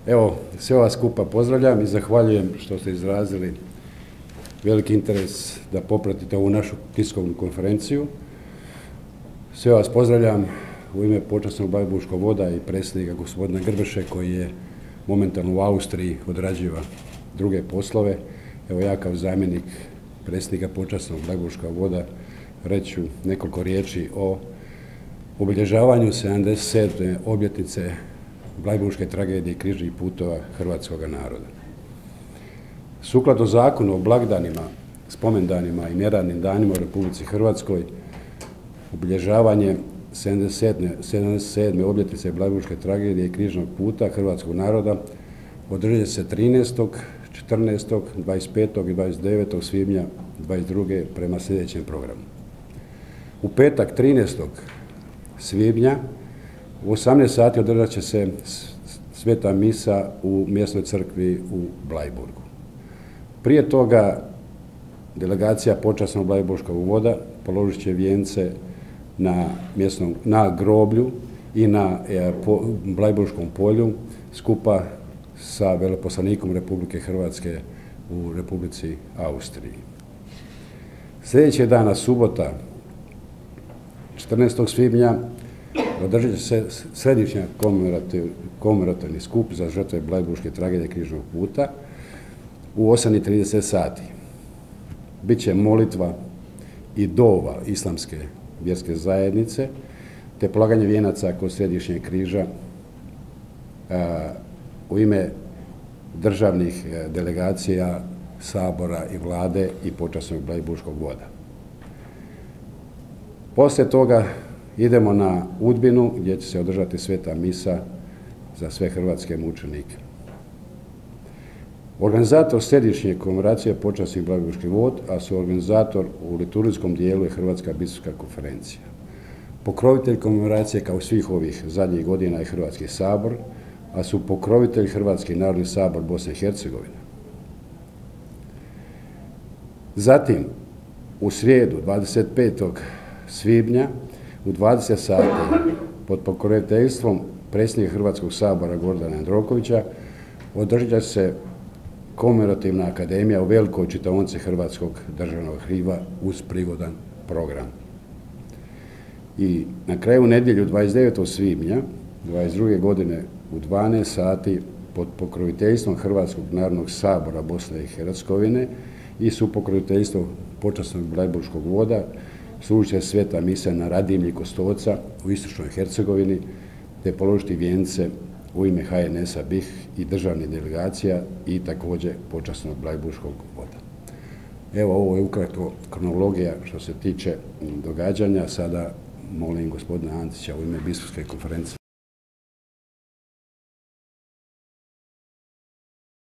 Evo, sve vas skupa pozdravljam i zahvaljujem što ste izrazili veliki interes da popratite ovu našu tiskovnu konferenciju. Sve vas pozdravljam u ime počasnog Bleiburškog voda i predsjednika gospodina Grbeše koji je momentalno u Austriji, odrađiva druge poslove. Evo ja kao zamjenik predsjednika počasnog Bleiburškog voda reću nekoliko riječi o obilježavanju 77. obljetnice Bleiburške tragedije i križnih putova hrvatskog naroda. Sukladno zakonu o blagdanima, spomendanima i neradnim danima u Republici Hrvatskoj, obilježavanje 77. obljetnice Bleiburške tragedije i križnog puta hrvatskog naroda održat se 13., 14., 25. i 29. svibnja 22. prema sljedećem programu. U petak 13. svibnja u 18 sati održat će se sveta misa u mjesnoj crkvi u Bleiburgu. Prije toga delegacija počasnog Bleiburškog voda položit će vijence na groblju i na Bleiburškom polju skupa sa veleposlanikom Republike Hrvatske u Republici Austriji. Sljedećeg dana, subota, 14. svibnja, održat će se središnja komemorativni skup za žrtve Bleiburške tragedije križnog puta u 8:30 sati. Biće molitva i dova islamske vjerske zajednice, te polaganje vijenaca kod središnjeg križa u ime državnih delegacija, Sabora i Vlade i počasnog Bleiburškog voda. Poslije toga idemo na Udbinu gdje će se održati sveta misa za sve hrvatske mučenike. Organizator središnje komemoracije počasnih Bleiburški vod, a suorganizator u liturgijskom dijelu je Hrvatska biskupska konferencija. Pokrovitelj komemoracije kao svih ovih zadnjih godina je Hrvatski sabor, a su pokrovitelj Hrvatski narodni sabor Bosne i Hercegovine. Zatim, u srijedu 25. svibnja u 20 sati pod pokroviteljstvom predsjednika Hrvatskog sabora Gordana Jandrokovića održat će se komemorativna akademija u velikoj čitaonici Hrvatskog državnog arhiva uz prigodan program. I na kraju nedjelju 29. svibnja 22. godine u 12 sati pod pokroviteljstvom Hrvatskog narodnog sabora Bosne i Hercegovine i supokroviteljstvom počasnog Bleiburškog voda služit će sveta misa na Radimlji Kostolca u istočnoj Hercegovini te položiti vijence u ime HNS-a BiH i državnih delegacija i također počasnog Bleiburškog voda. Evo, ovo je ukratko kronologija što se tiče događanja. Sada molim gospodina Ančića u ime biskupske konferencije.